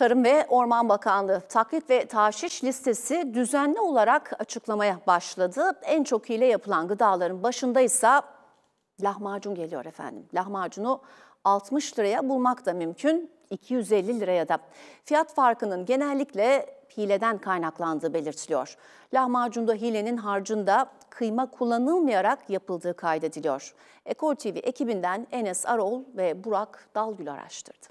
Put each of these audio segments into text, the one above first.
Tarım ve Orman Bakanlığı taklit ve tahşiş listesi düzenli olarak açıklamaya başladı. En çok hile yapılan gıdaların başında ise lahmacun geliyor efendim. Lahmacunu 60 liraya bulmak da mümkün, 250 liraya da. Fiyat farkının genellikle hileden kaynaklandığı belirtiliyor. Lahmacunda hilenin harcında kıyma kullanılmayarak yapıldığı kaydediliyor. Ekol TV ekibinden Enes Arol ve Burak Dalgül araştırdı.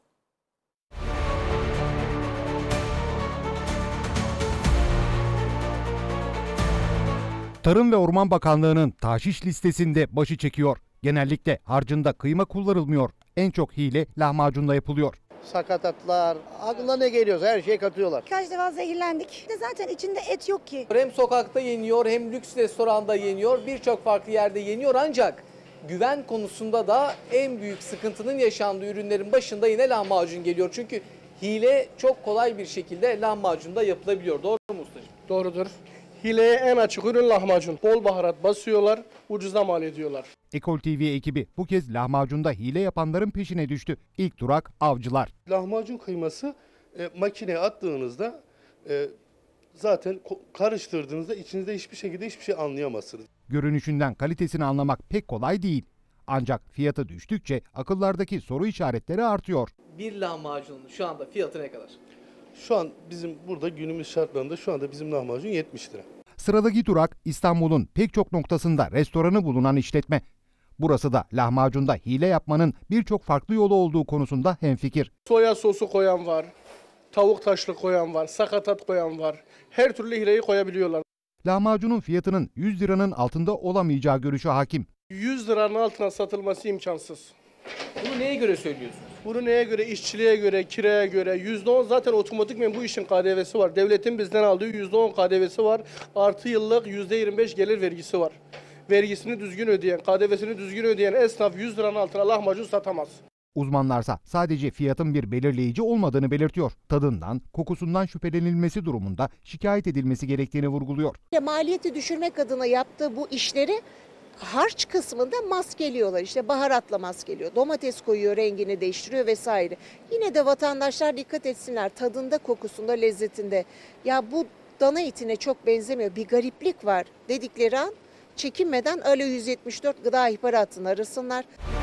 Tarım ve Orman Bakanlığı'nın tahşiş listesinde başı çekiyor. Genellikle harcında kıyma kullanılmıyor. En çok hile lahmacunda yapılıyor. Sakatatlar, aklına ne geliyorsa her şeyi katıyorlar. Birkaç defa zehirlendik. Zaten içinde et yok ki. Hem sokakta yeniyor hem lüks restoranda yeniyor. Birçok farklı yerde yeniyor ancak güven konusunda da en büyük sıkıntının yaşandığı ürünlerin başında yine lahmacun geliyor. Çünkü hile çok kolay bir şekilde lahmacunda yapılabiliyor. Doğru mu ustacığım? Doğrudur. Hileye en açık ürün lahmacun. Bol baharat basıyorlar, ucuza mal ediyorlar. Ekol TV ekibi bu kez lahmacunda hile yapanların peşine düştü. İlk durak avcılar. Lahmacun kıyması makineye attığınızda zaten karıştırdığınızda içinizde hiçbir şekilde hiçbir şey anlayamazsınız. Görünüşünden kalitesini anlamak pek kolay değil. Ancak fiyatı düştükçe akıllardaki soru işaretleri artıyor. Bir lahmacunun şu anda fiyatı ne kadar? Şu an bizim burada günümüz şartlarında şu anda bizim lahmacun 70 lira. Sıradaki durak İstanbul'un pek çok noktasında restoranı bulunan işletme. Burası da lahmacunda hile yapmanın birçok farklı yolu olduğu konusunda hemfikir. Soya sosu koyan var, tavuk taşlı koyan var, sakatat koyan var. Her türlü hileyi koyabiliyorlar. Lahmacunun fiyatının 100 liranın altında olamayacağı görüşü hakim. 100 liranın altına satılması imkansız. Bunu neye göre söylüyorsunuz? Bunu neye göre? İşçiliğe göre, kiraya göre. %10 zaten otomatikmen bu işin KDV'si var. Devletin bizden aldığı %10 KDV'si var. Artı yıllık %25 gelir vergisi var. Vergisini düzgün ödeyen, KDV'sini düzgün ödeyen esnaf 100 liranın altına lahmacun satamaz. Uzmanlarsa sadece fiyatın bir belirleyici olmadığını belirtiyor. Tadından, kokusundan şüphelenilmesi durumunda şikayet edilmesi gerektiğini vurguluyor. Maliyeti düşürmek adına yaptığı bu işleri harç kısmında maskeliyorlar. İşte baharatla maskeliyor. Domates koyuyor, rengini değiştiriyor vesaire. Yine de vatandaşlar dikkat etsinler. Tadında, kokusunda, lezzetinde. Ya bu dana etine çok benzemiyor. Bir gariplik var dedikleri an çekinmeden Alo 174 gıda ihbaratını arasınlar.